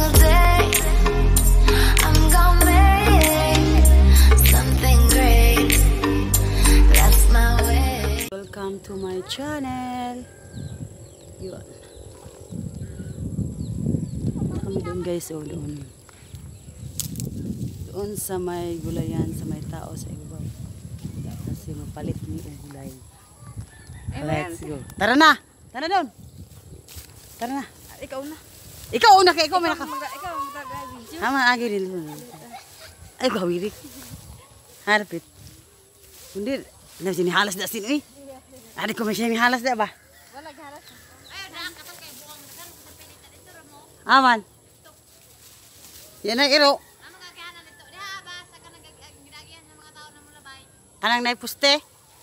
single day. I'm gonna make something great. That's my way. Welcome to my channel. Yun. Punta kami doon guys. O doon. Doon sa may gulayan. Sa may tao sa ibabaw. Kasi mapalit ni yung gulay. Let's go. Tara na. Tara doon. Tara na. Ikaw na. Ikaw una kay ikaw. Ikaw mag-video. Tama agi rin. Ay gawirik. Harapit. Hindi. Na sini halas da sini. Ada ko may sini halas da ba? Wala garas. Ayo daan katong kay buang nagkaroon sa pinitan dito ramo. Aman. Yan ang iro. Ano nga kahanan dito? Diha ba sa kanang ginagihan ng mga tao na mulabay. Anang naipuste.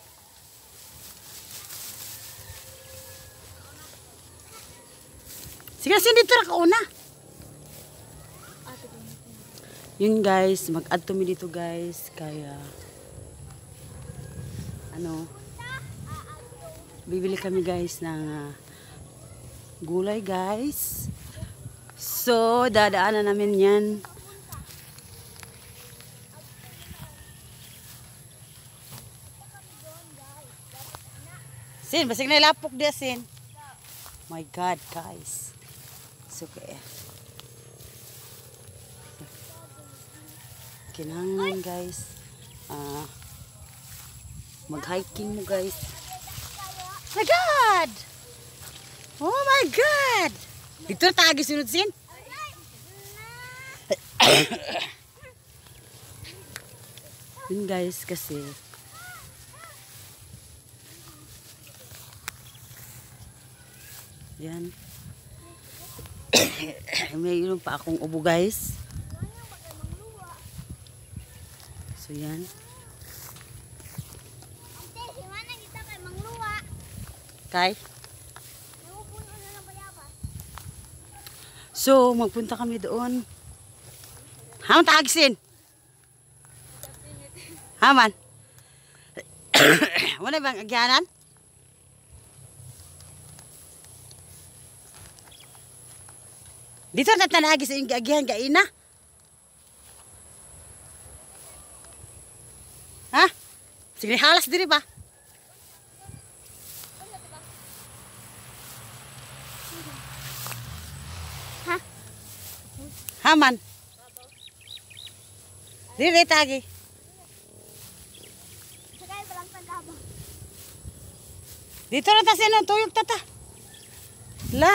Sige, sindi dito ra ka una. Yun guys, mag-add to me dito guys. Kaya, ano, bibili kami guys ng gulay guys. So, dadaanan namin yan. Sin, basig na ilapok dia sin. My God guys. So, okay. Kinahanglan guys. Mag-hiking mo guys. My God! Oh my God! Dito tagi sunod sin. Yun guys kasi yan. Mayroon pa akong ubo guys. So yan. Kay? So magpunta kami doon. Haman taagsin. Haman. Wala bang agyanan? Dito na tanagi sa yung agyan kaina. Ha? Sige, halas diri ba? Ha? Haman. Diri tagi. Dito na ta sino tuyok tata. La!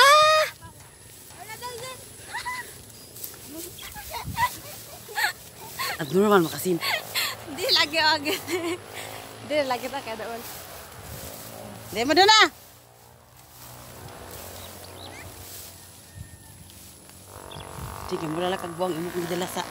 Abnormal makasin. Di lagi agad. Di lagi ta kada ol. Di mo doon na. Sige, mula lang kagbuang imo kong dala sa.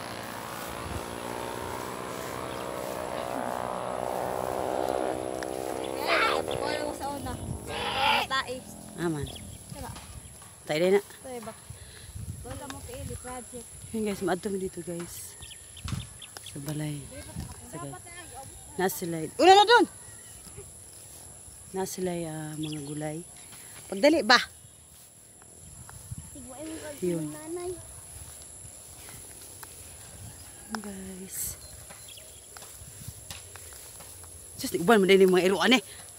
Wala sa una. Tai. Aman. Tayo din na. Tai ba? Wala mo pili project. Yun guys, maadto mo dito guys. Sa balay. Sa guys. Nasilay. Una na doon! Nasilay mga gulay. Pagdali ba? Yun. Yun guys. Diyos, nag-uban mo din yung mga iruan eh.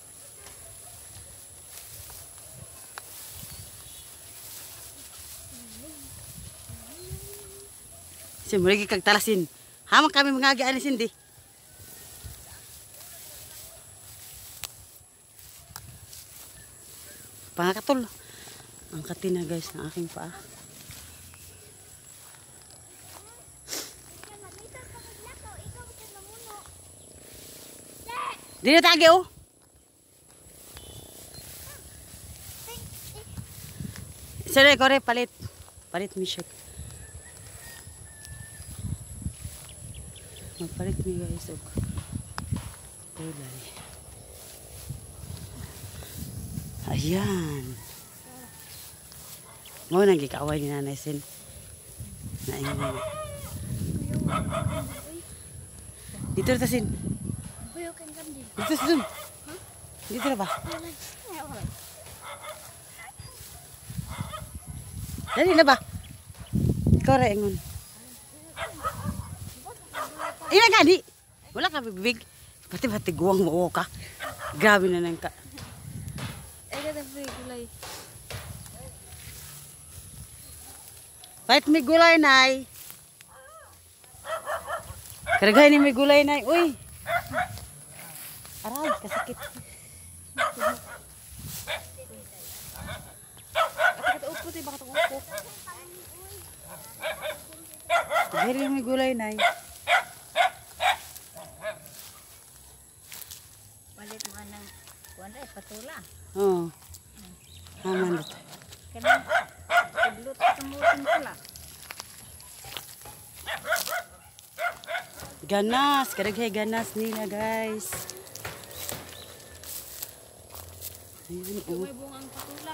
Kasi muli kagtalasin. Hamang kami mga agaan ni Cindy. Pangakatol. Ang katina guys ng aking paa. Dito tagi oh. Sorry, kore palit. Palit mi siya. Magpalit mi guys og gulay. Ayan. Mo nang gikaway ni Nanay Sin. Naingon. Dito ta Sin. Dito Sin. Dito na ba? Dali na ba? Ikaw ra ingon. Ina gani. Wala ka bibig. Pati guwang mo ka. Grabe na nang ka. Ay, kada gulay. Pahit may gulay, nay. Karagay ni may gulay, nay. Uy. Aray, kasakit. Bakit upo, di bakit upo? Karagay ni may gulay, nay. Malit mo ng kuwanda, patula. Oo. Haman dito. Kanang paglut kamutin pula. Ganas. Karagay ganas nila, guys. Ayun, oh. May bungang patula.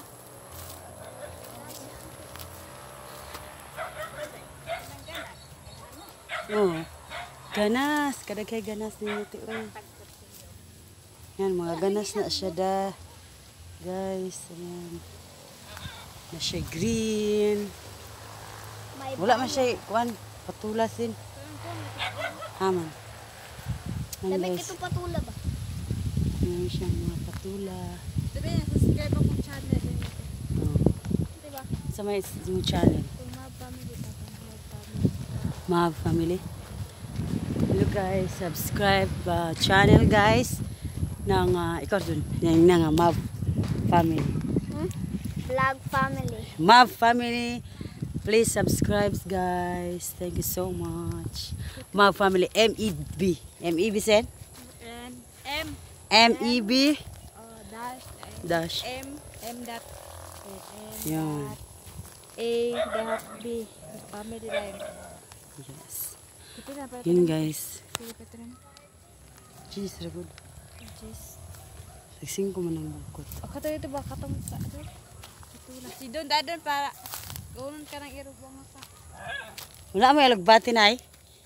Oh. Ganas. Karagay ganas nila. Uy. Yan, mga ganas na siya da. Guys, ayan. Na siya green. Wala man siya, kuan, patulasin. Haman. Yan guys. patula ba? Yan siya, mga patula. Sabi niya, subscribe akong channel. Oh. Diba? Sa may yung channel. Kung mga family, family. Mav family. Hello guys, subscribe channel guys ng ikaw dun, yung nga Mav family. Vlog family. Mav family, please subscribe guys. Thank you so much. Mav family, MEB. MEB sen? And M. MEB Dash. dash. M dot. Yan. A dot B. Family lang. Yes. Ito na pa. Yun guys. Sige pa ito rin. Jeez, ragod. Jeez. Nagsing ko man ng bukot. Ako to ito ba? Katong sa ito. Ito na. Si Don, dadon para gawin ka ng irubong ka. Wala may alagbati na ay.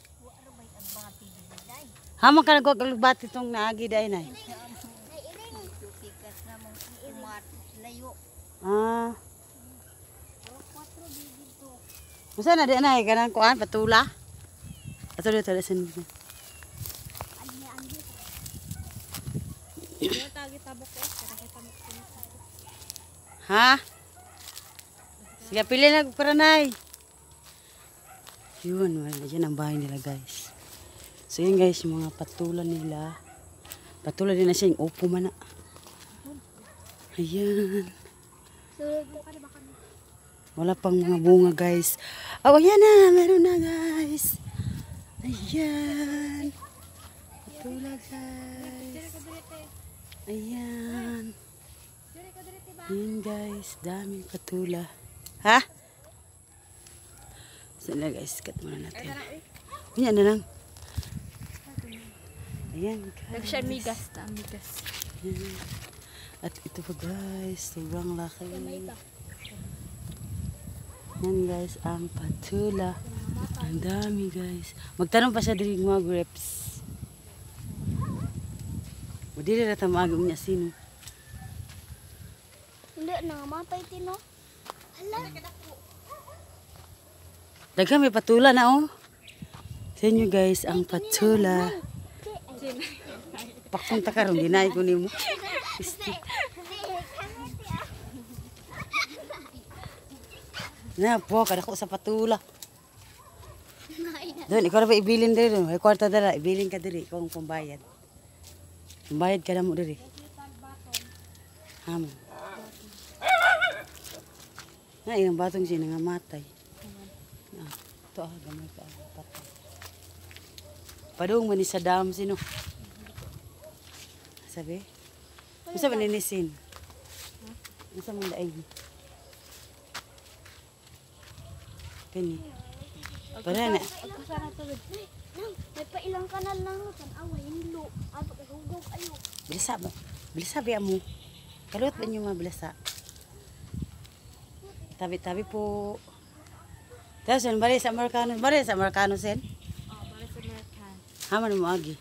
Hamang ka nag-alagbati itong naagi dahil na ay. Ah. Masa na di na ay kanang kuan patula? Ato dito sen. Kaya tagi tabok ko. Kaya kita mo. Ha? Sige pili na para nay. Yun, wala dyan ang bahay nila guys. So yun guys, yung mga patula nila. Patula din na siya yung upo man na. Ayan. Wala pang mga bunga guys. Oh, ayan na. Meron na guys. Ayan. Patula guys. Ayan. Ayan guys. Daming patula. Ha? Sana guys. Cut muna natin. Ayan na lang. Ayan guys. Nag-share migas na. Migas. Ayan. At ito pa guys, sobrang laki. Yan guys, ang patula. Ang dami guys. Magtanong pa siya diri mga grapes. O dili na tamagam niya sino. Hindi, nangamatay tino. Hala. Daghang may patula na oh. Sa inyo guys, ang patula. Pakunta ka ron, dinay ko nimo. Na po, kada ko sa patula. Doon, ikaw na ba ibilin diri? May kwarta dala, ibilin ka diri, ikaw ang pambayad. Pambayad ka na mo diri. Hamon. Na, ilang batong siya nangamatay. Ah, ito gamay ka. Patay. Padung man ni sa dam sino? Sabi? Masa man ninisin? Masa man daig? Kani. Para na. Pagkasana to. May pailang kanal lang no kan away hinlo. Ato kay hugog ayo. Bilisa ba? Bilisa ba mo? Kalot ba niyo mga bilasa? Tabi-tabi po. Tapos yun, bali sa Amerikano. Bali sa Amerikano sen? Para sa American. Haman mo agi.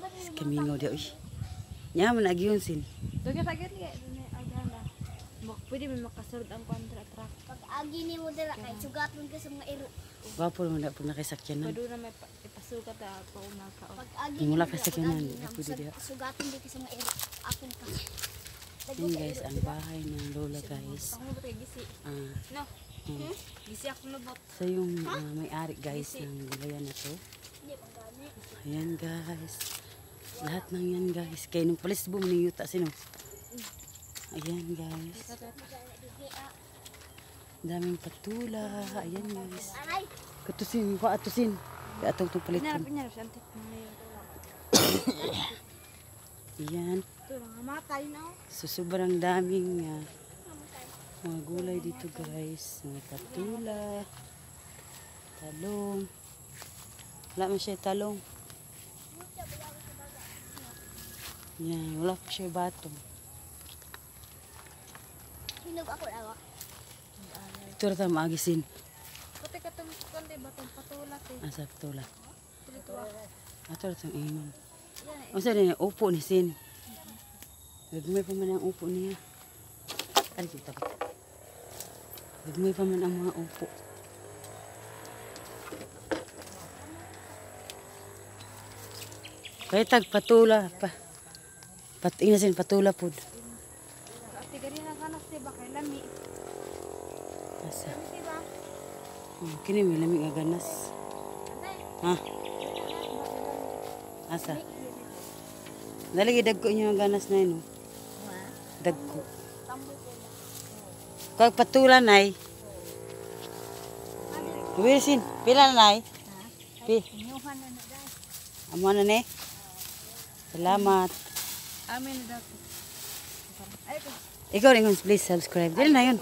Kamingaw dia uy. Nya man agi yun sin. Doon ka sagit liya. Doon ay aganda. Pwede may makasulod ang kontra-track. Pag agi ni mo dala kay sugaton ka sa mga iro. Gwapo naman na po nakisakyanan. Pwede na may ipasukat na pa una ka. Pag agi Yung wala ni mo kasi dala, kanan, pag agi di na, pwede diha. sugaton di ka sa mga iro. Akin ka. Yan guys, ang bahay ng lola guys. Ako mo kay gisi. Ah, No. hmm. Gisi ako nabot. So yung may-ari guys ng gulayan na to. Hindi pang gani. Ayan guys. Lahat ng yan guys. Kaya nung palis boom ng yuta sino. Ayan guys. Daming patula. Ayan guys. Aray. Katusin ko atusin. Kaya atong itong palitan. Pinarap siya antik. Ayan. Ito lang matay na. So sobrang daming mga gulay dito guys. Mga patula. Talong. Wala man siya talong. Yan. Wala pa siya batong. Hinog ako awa. Ito na tayo maagisin. Puti ka itong kundi batong patulat eh. Asa patula. Tulito ako. Ato na itong imam. O saan na upo ni Sin. Gagmay pa man ang upo niya. Ano kita ba? Gagmay pa man ang mga upo. Kaya tag patula pa. Inasin patula pod. Ate ganina kanas diba kay lami. Asa. Diba? Kini may lamig nga ganas. Ha? Asa? Dali dagko niyo ang ganas na yun. Dagko. Kag patula nay. Wilson, pila na nay? Pi. Amo na ni. Salamat. Amin na daw. Ay ko. Ikaw rin, please subscribe. Dili na yun.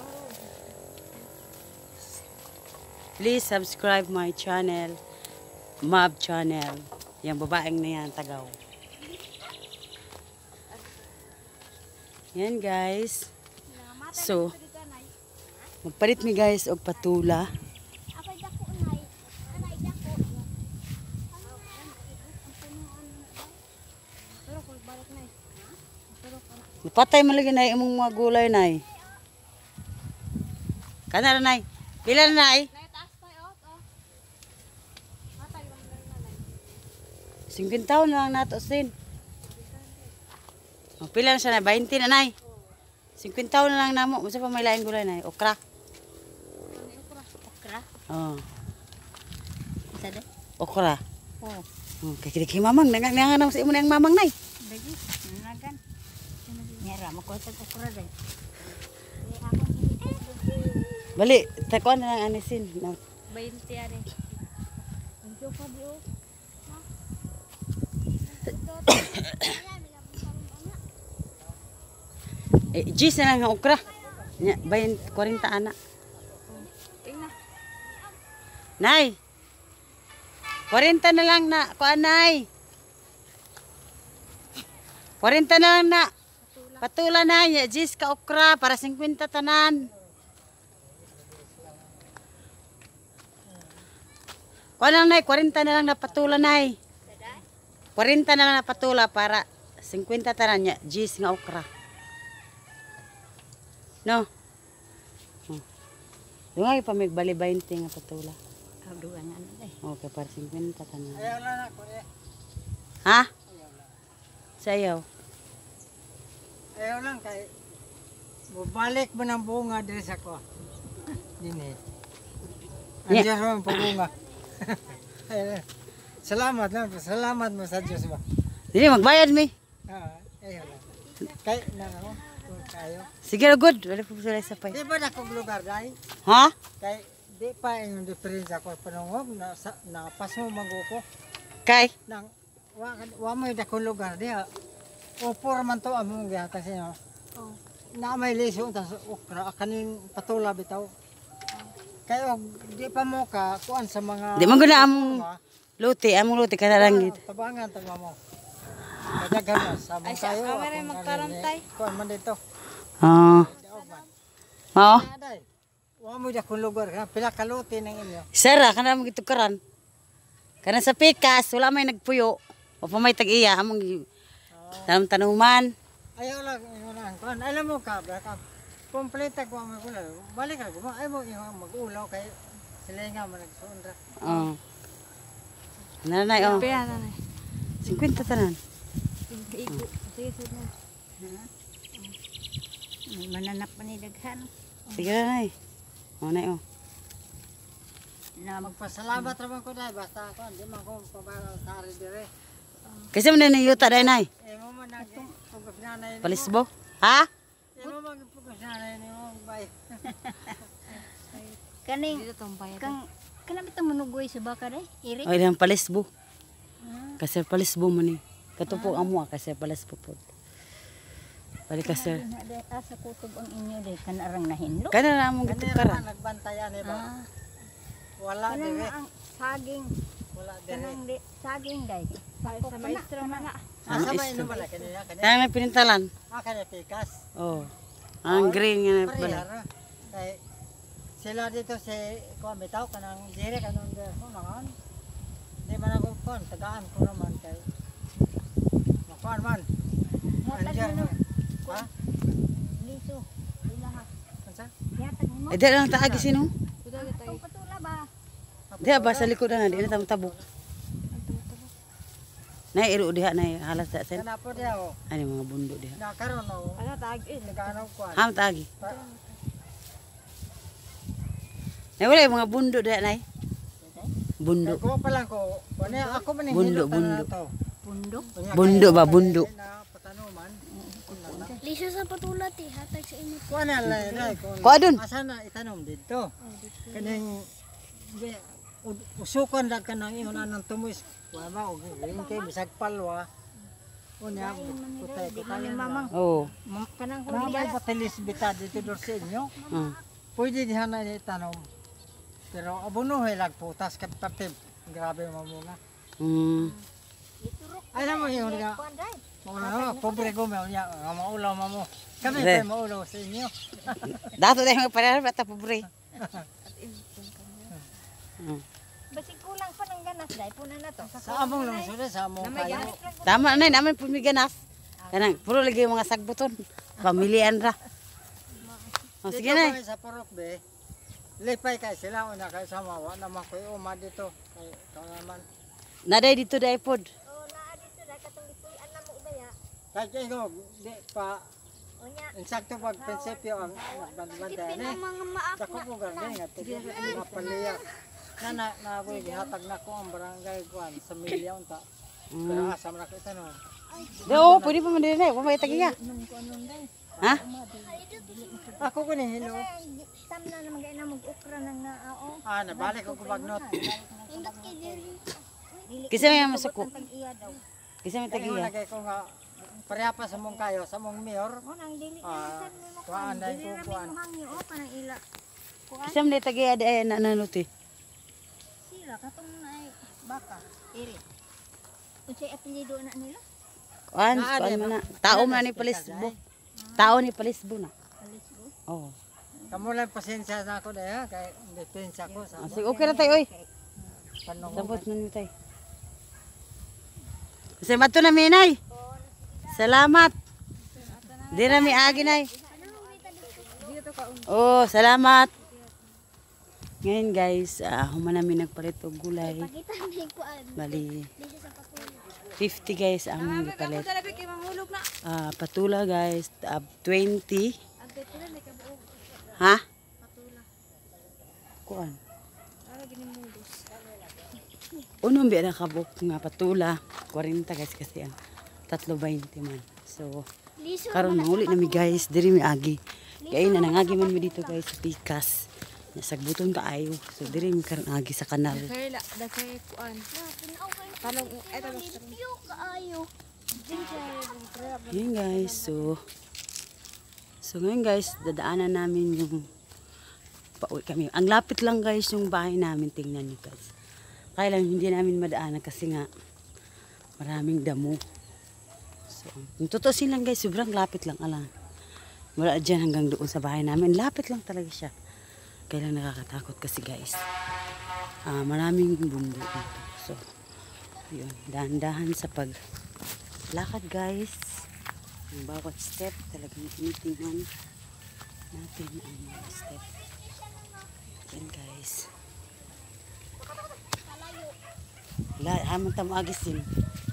Please subscribe my channel. Mab channel. Yung babaeng na yan, Tagaw. Yan guys. So, magpalit mi guys og patula. Apay dako nay. Anay dako. Pero ko balik na eh. Pero ko. Napatay man lagi na imong mga gulay nay. Kana na nay. Pila na nay? Nay taas pa oh. Matay lang na nay. 50 taon na lang nato sin. O, pila na siya na? 20 na nay. 50 taon na lang namo. Masa pa may lain gulay nay? Okra. Okra. Oh, Isa de. okra. Oh. Oh, kay kini mamang nanganam sa imo nang mamang nay. Lagi. Nanagan. Nyara mo ko sa okra de. Bali, takuan na lang anisin. No. 20 ari. Ang pa di oh. Gis na lang ang okra. Nya, 40 anak. Tingnan. Nay. 40 na lang na, kuan nay. 40 na lang na. Patula na, nya gis ka okra para 50 tanan. Kuan lang nay, 40 na lang na patula nay. 40 na lang na patula para 50 tanan nya gis nga okra. No. Dungay pa may bali 20 nga patula. Kadugan na eh. Okay, para 50 tanan. Ayaw lang ako. Ha? Sayaw. Ayaw lang kay bubalik mo ng bunga diri sa ko. Dini. Andiyan mo ang bunga. Salamat lang. Salamat mo sa Diyos ba. Dili magbayad mi. Ayaw lang. Kay na ako. Kayo. Sige ra good. Wala pa sila sa pay. Di ba na kong lugar dahil? Ha? Kay di pa yung difference ako panungog na paso maguko Kay nang wa mo da kong lugar diha. O pura man to among gihata sa inyo. Oh. Na may liso ta okra kaning patula bitaw. Kayo di pa mo ka kuan sa mga di man gud na among luti kana lang gid. tabangan tagma mo. Kadaghan na sa Ay, mga siya, kayo. kamera yung magkarantay. Kuan man dito. Ah. Mao. Aday. Wa mo da kung lugar ka pila ka luti ng inyo. Sara kana mo gitukaran. Kana sa pikas wala may nagpuyo. O pa may tag-iya among tanuman. Ayaw lang kuan. Alam mo ka bra ka. Kompleta ko ang magulaw. Balik ako. Ay mo yung mag-ulaw kay sila nga managsuundra. Oh. Nanay, oh. Pera na. 50 tanan. Igo. Sige, sige na. Mananap pa ni daghan. Sige na, nay. Oh, nay, oh. Na Magpasalamat naman ko dahil basta ako. Hindi man ko pabasari dire. Kasi mo na yuta dahil, nay. Mo man nag-pugas nanay ni mo. Palisbo? Ha? Mo mag-pugas nanay ni mo. Bay. kaning Dito tong bayad. kanang bitang manugoy sa baka day. Iri. O, ilang palisbo. Kasi palisbo mo ni. Katupong amo, kasi palisbo po. Balik ka, sir. Asa kutob ang inyo day kanarang nahinlo. Kaya na among Kanina gitukaran. naman nagbantayan ba? Wala Kanang dire. ang saging Wala dire. kanang saging day. Sa maestro man na. Asa ba inom bala kanina? Kanina. Kaya may pinintalan. Kanina pikas. Oh. Ang green nga na pala. Parehara. Kay sila dito si kuan bitaw kanang dire kanang ko nangan. Di man ako kuan tagaan ko naman kay kuan man. Andiyan mo. Ha? Liso. Ilaha. Kansa? Yatag nimo. Eh, di lang taagi sino? Udah kita. Patula ba? Di ba sa likod na, di na tamo tabok. Nay, iro diha, nay, halas sa sen. Kana po dia o. Ano mga bundo diha. Nakaroon o. Ano tag eh. Nagano kuan. Ham taagi. Nay, wala yung mga bundo diha, nay. Bundo. Ko pa lang ko. Kuan ako man ni Bundo, bundo. Pundok. Bundo ba, bundo. Patanuman. Liso sa patula ti hatag sa inyo. Kuan na lay Kuha dun. Asa na itanom dito. Kaning usukan lang ka nang ingon anang tumoy. Kuan ba og kay bisag palwa. Unya kutay kutay mamang. Oo. Kanang Mga may batilis bita dito dor sa inyo. Oh. Pwede diha na itanom. Pero abunuhay lag putas kat patib. Grabe mamunga. Alam mo yun nga. Mauna pobre ko mo niya maulaw mo. Kami Re. pa maulaw sa inyo. Dato dahil mga parehara, bata pobre. Basig kulang pa ng ganas day puna na to. Sa among lungsod sa among kayo. Tama na, naman pumiganas. Kanang, puro lagi yung mga sagbuton. Pamilian ra. O, sige Dito na. kami sa Purok be. Lipay kay sila una kay sama wa naman ko uma dito. Kay naman. Naday dito day pod. Oh naa dito day katong lipuy-an na mo ubaya. Kay kay go di pa Unya insakto pag prinsipyo ang nagbanda ni. mga maak Sa ko po gani nga tugo nga paliya. Na ko gihatag na ko ang barangay kuan sa milya unta. Pero asa man ako tanong. Di, oo, pwede pa man din na. Huwag may tagiya. Ha? Ako ko ni hello. tam na naman gay na mag-ukra nang naao. Nabalik ko bagnot. Indot kay diri. Kasi may masuko. Iya daw. Kasi may Kaya tagiya. lagay ko nga pareha pa sa mong kayo sa mong mayor. Mo nang dili Ah, kuan dai ko kuan. hangyo o kanang ila. Kasi may tagiya day na nanuti. Sila katong naay baka. Iri. Unsay apelyido na nila? Kuan mo na. Tao man ni Palisbo. Tao ni Palisbo na. Alisgo. Oo. Kamo lang pasensya na ako dahil kay depensa ko sa Sige, okay na tayo, oy. tanong. Sabot na niyo tayo. Kasi mato na minay. Salamat. Di na mi agi nay. Oh, salamat. Ngayon guys, human namin nagpalit og gulay. Kita ni kuan. Bali, Liso sa patula. 50 guys ang among gipalit. Dala kay mahulog na. Patula guys, 20. Agay pala na kabuog. Ha? Kuan. Ara gini mulos. Unong biya na kabuk nga patula. 40 guys kasi ang 3.20 man. So, Liso karon mahuli na mi guys, diri mi agi. Kaya na nangagi man mi dito guys sa Pikas. Nasagbuton kaayo. So, diri mi karon agi sa kanal. Kay la, da kay kuan. Tanong eto ba? limpyo kaayo. Yun guys, so ngayon guys, dadaanan namin yung pauwi kami. Ang lapit lang guys yung bahay namin, tingnan nyo guys. Kaya lang hindi namin madaanan kasi nga maraming damo. So, yung tutusin lang guys, sobrang lapit lang alang. Wala dyan hanggang doon sa bahay namin. Lapit lang talaga siya. Kaya lang nakakatakot kasi guys. Maraming bundok dito. So, yun, dahan-dahan sa paglakad guys. Ang bawat step talagang tinitingnan natin. natin ang mga step. Yan guys. Wala, hamon tamagis din.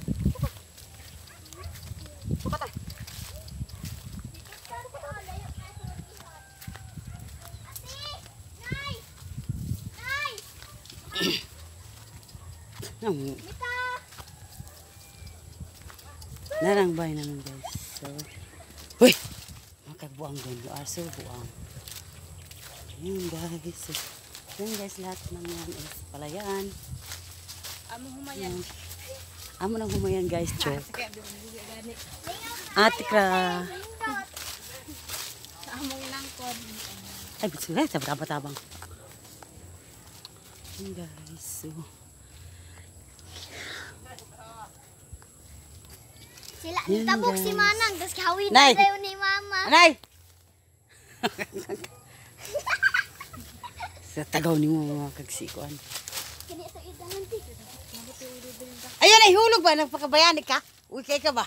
Narang bay naman guys. So, uy! Makagbuang doon. So, buang. Yun guys. So, yun guys, lahat ng yan is palayan. Amo humayan. Amo nang humayan guys, joke. Kaya bibili gani. Ate Kra. Among nangkod. Ay, bismillah, sa tabang. Yun guys, so. Sila Yan, tabok guys. si Manang, tapos kawin Nay! na daw ni Mama. Anay! Sa tagaw ni mo mga kagsikuan. Kani ito idanan ti. Ayun ay hulog ba? Nagpakabayani ka? Uy, kay ka ba?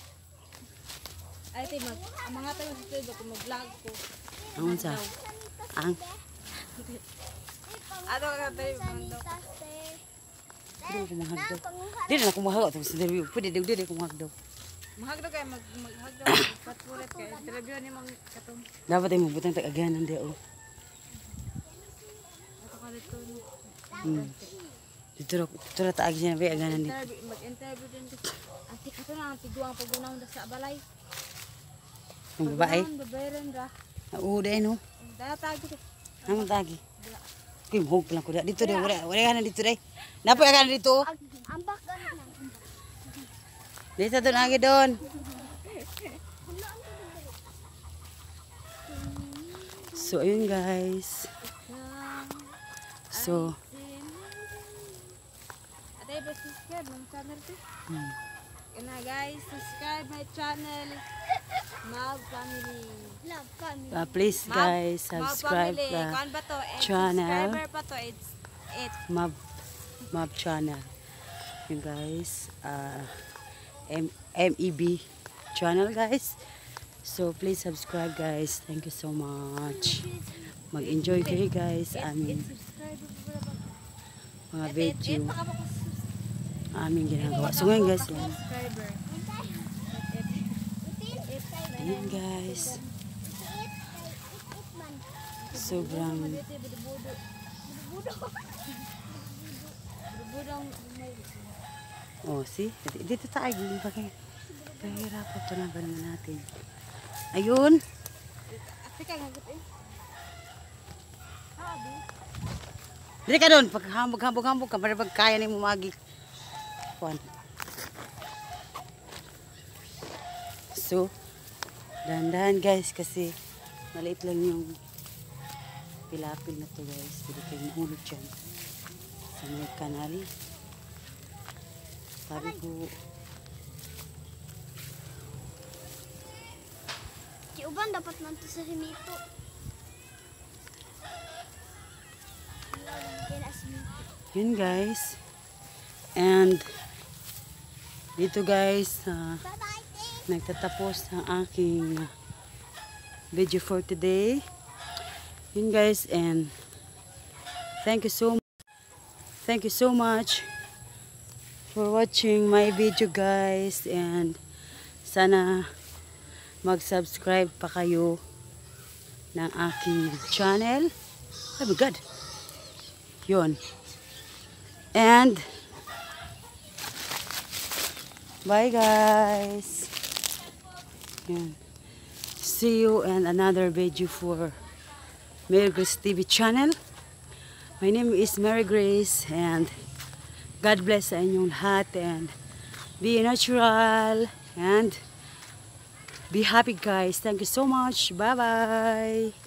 Ay, tay, ang mga tayo sa tuyo kung mag-vlog ko. Ang sa? Ang? Ano ka tayo mga Hindi na kumahagdaw. Hindi na kumahagdaw. Tapos pwede daw kumahagdaw. Mahagdo kayo, maghagdo. Patpulit kayo. Interview ni mga katong. Dapat ay mabutang tag-aganan di o. Ato ka dito. Dito na taagi siya na ba aganan dito. Mag-interview din dito. Ante ka to na, ang tiguang pagunahon da sa balay. Ang babae. Babayaran ra. Oo, dahil no. Daya tagi ko. Ang tagi. Kaya mahog lang ko dito. Dito dahil. Wala ka na dito dahil. Napay ka na dito. Ambak ganun lang. Dito doon agi doon. So, ayun guys. So, Ate, ba subscribe ng channel ko? Kaya guys, subscribe my channel. Mag Family. Love family. please guys, subscribe Mag Family. the Kuan ba to? channel. Subscriber pa to. It's 8. Mab channel. Yun guys. MEB channel guys. So, please subscribe guys. Thank you so much. Mag-enjoy kayo guys. Aming mga video. Aming ginagawa. So, ngayon guys, yan. Subscriber. Ayan guys. Sobrang see? Dito tayo. Pahirapan ito na ba natin. Ayun. Ate ka ngagot eh. Dili ka doon. Pag hambog-hambog ka, para pag kaya ni mo magi. Kuan. So, dahan-dahan guys kasi maliit lang yung pilapil na to guys. Pwede kayo mahulog dyan sa may kanal. Sabi ko, Kiuban dapat man to sa simito. yun guys. And dito guys, nagtatapos ang aking video for today. Yun guys, and thank you so much for watching my video guys, and sana mag-subscribe pa kayo ng aking channel. Oh my God. Yun. And bye guys. Yun. See you in another video for Mary Grace TV channel. My name is Mary Grace, and God bless sa inyong lahat, and be natural and be happy guys. Thank you so much. Bye bye.